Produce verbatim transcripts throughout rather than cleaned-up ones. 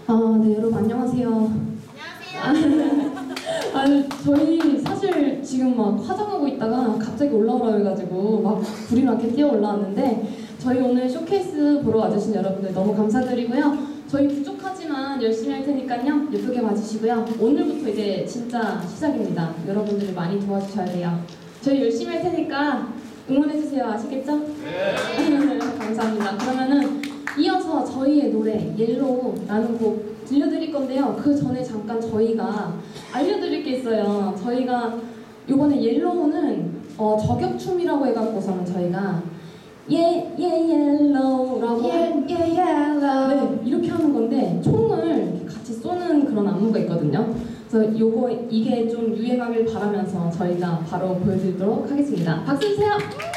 아, 네, 여러분 안녕하세요. 안녕하세요. 아, 저희 사실 지금 막 화장하고 있다가 갑자기 올라오라 해가지고 막 불이 나게 뛰어 올라왔는데 저희 오늘 쇼케이스 보러 와주신 여러분들 너무 감사드리고요. 저희 부족하지만 열심히 할 테니까요. 예쁘게 봐주시고요. 오늘부터 이제 진짜 시작입니다. 여러분들 많이 도와주셔야 돼요. 저희 열심히 할 테니까 응원해주세요. 아시겠죠? 네. 감사합니다. 그러면은 이어서 저희의 노래 옐로우라는 곡 들려드릴 건데요. 그 전에 잠깐 저희가 알려드릴 게 있어요. 저희가 이번에 옐로우는 어, 저격춤이라고 해갖고서는 저희가 예, 예, 옐로우라고 예, 예, 옐로우. 네, 이렇게 하는 건데 총을 이렇게 같이 쏘는 그런 안무가 있거든요. 그래서 요거 이게 좀 유행하길 바라면서 저희가 바로 보여드리도록 하겠습니다. 박수 주세요.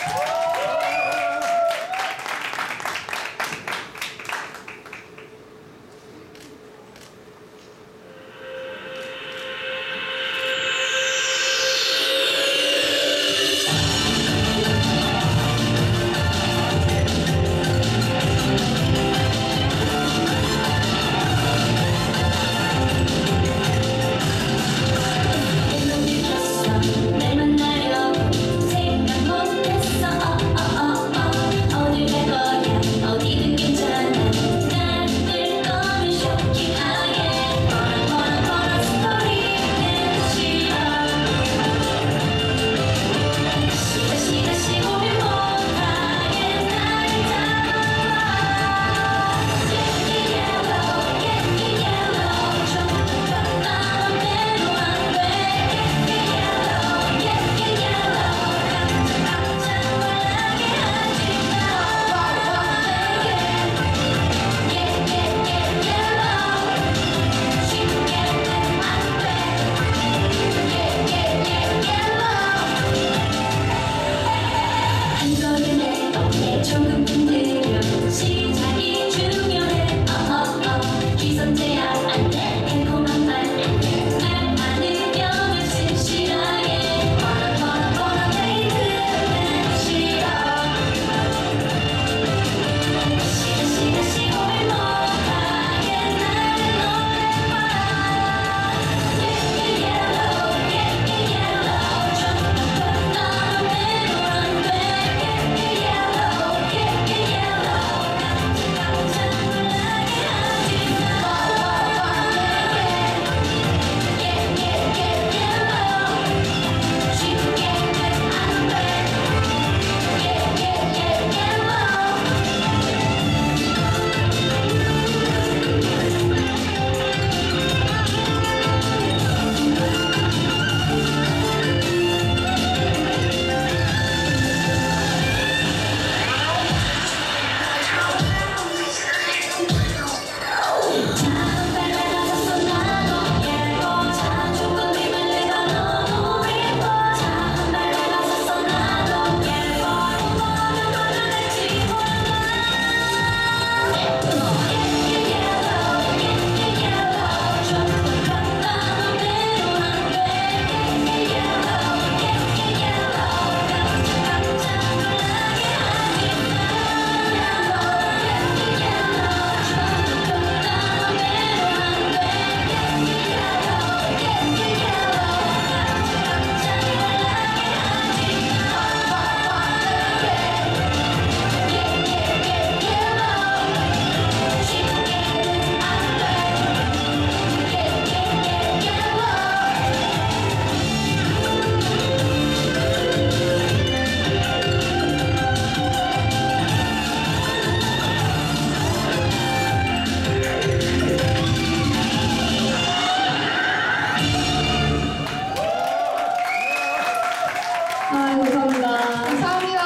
아, 감사합니다. 감사합니다.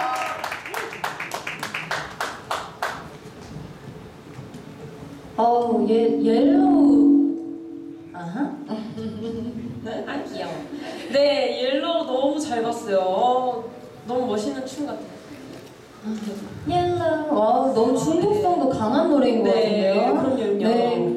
어우, 예, 옐로우. 아하. 아 귀여워. 네, 옐로우 너무 잘 봤어요. 어, 너무 멋있는 춤 같아요. 옐로우. 와, 너무 중독성도 강한 노래인 것 네, 같은데요. 그럼요. 네.